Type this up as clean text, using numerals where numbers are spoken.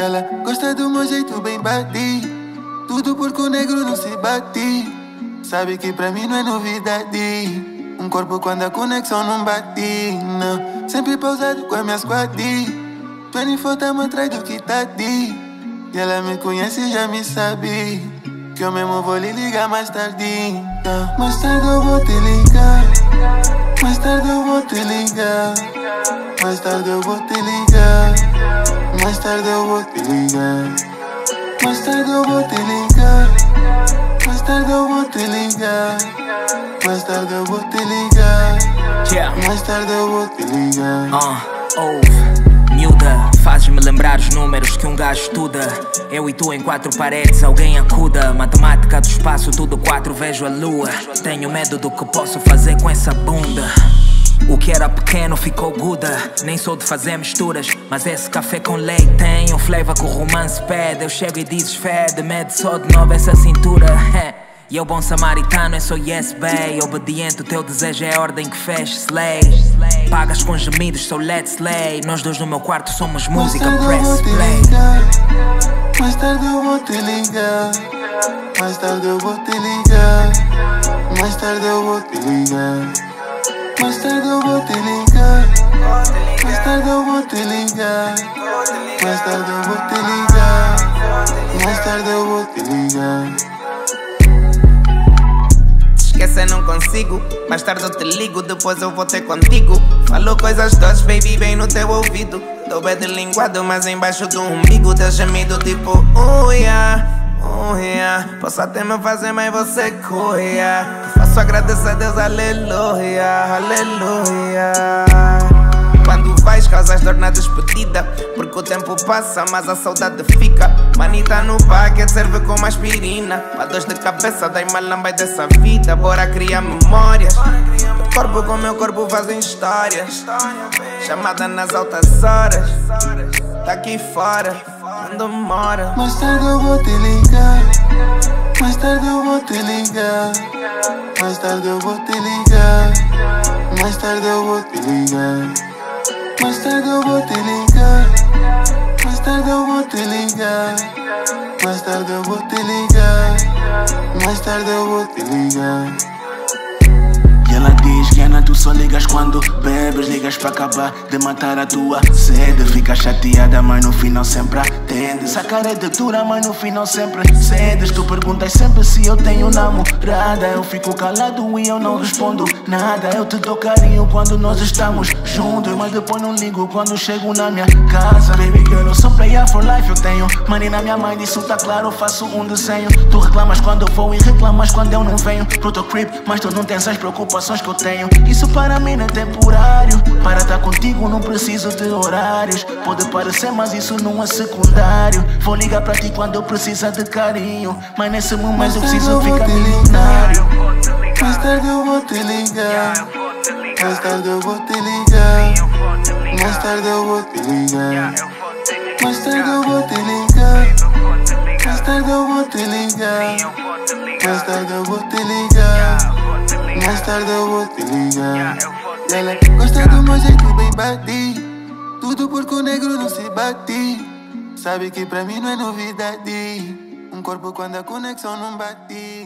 ela gosta do meu jeito bem bati. Tudo porque o negro não se bate. Sabe que pra mim não é novidade. Um corpo quando a conexão não bate, não. Sempre pausado com a minha squad. 24 tá atrás do que tá de. E ela me conhece e já me sabe. Que eu mesmo vou lhe ligar mais tarde. Mais tarde eu vou te ligar. Mais tarde eu vou te ligar. Mais tarde eu vou te ligar. Mais tarde eu vou te ligar. Mais tarde eu vou te ligar. Mais tarde eu vou te ligar. Mais tarde eu vou te ligar. Mais tarde eu vou te ligar. Miúda, fazes-me lembrar os números que um gajo estuda. Eu e tu em 4 paredes, alguém acuda. Matemática do espaço, tudo 4, vejo a lua. Tenho medo do que posso fazer com essa bunda. O que era pequeno ficou guda. Nem sou de fazer misturas, mas esse café com leite tem um flavor que o romance pede. Eu chego e dizes fede, mede só de novo essa cintura. E eu bom samaritano, eu sou yes bay. Obediente, o teu desejo é a ordem que fecha slay. Pagas com gemidos, sou let's slay. Nós dois no meu quarto somos música, press play. Mais tarde eu vou te ligar. Mais tarde eu vou te ligar. Mais tarde eu vou te ligar. Mais tarde eu vou te ligar. Mais tarde eu vou te ligar. Mais tarde eu vou te ligar. Mais tarde eu vou te ligar. Esquecer não consigo, mais tarde eu te ligo, depois eu vou ter contigo. Falou coisas todas, baby, bem no teu ouvido. Tô bem delinguado, mas embaixo do umbigo teu gemido tipo, yeah. Posso até me fazer, mas você corria. Faço agradecer a Deus, aleluia, aleluia. Quando vais, causas dor na despedida. Porque o tempo passa, mas a saudade fica. Manita no packet, serve como aspirina. Pra dores de cabeça, dai malamba dessa vida. Bora criar memórias. Corpo com meu corpo fazem histórias. Chamada nas altas horas. Tá aqui fora, não demora. Mais tarde eu vou te ligar. Mais tarde eu vou te ligar. Mais tarde eu vou te ligar. Mais tarde eu vou te ligar. Mais tarde eu vou te ligar. Mais tarde eu vou te ligar. Mais tarde eu vou te ligar. Mais tarde eu vou te ligar. E ela diz que Ana, tu só ligas quando bebes. Ligas pra acabar de matar a tua sede. Fica chateada, mas no final sempre atendes. A cara é de dura, mas no final sempre cedes. Tu perguntas sempre se eu tenho namorada. Eu fico calado e eu não respondo nada. Eu te dou carinho quando nós estamos juntos, mas depois não ligo quando chego na minha casa. Baby girl, eu sou player for life, eu tenho money na minha mãe, isso tá claro, eu faço um desenho. Tu reclamas quando eu vou e reclamas quando eu não venho. Pro teu creep, mas tu não tens as preocupações que eu tenho. Isso para mim não é temporário. Para estar contigo não preciso de horários. Pode parecer, mas isso não é secundário. Vou ligar pra ti quando eu precisar de carinho, mas nesse momento eu preciso ficar milionário. Mais tarde eu vou te ligar. Mais tarde eu vou te ligar. Mais tarde eu vou te ligar. Mais tarde eu vou te ligar. Mais tarde eu vou te ligar. Mais tarde eu vou te ligar. Mais tarde eu vou te ligar. E ela gosta do meu jeito bem bati. Tudo porque o negro não se bate. Sabe que pra mim não é novidade. Um corpo quando a conexão não bate.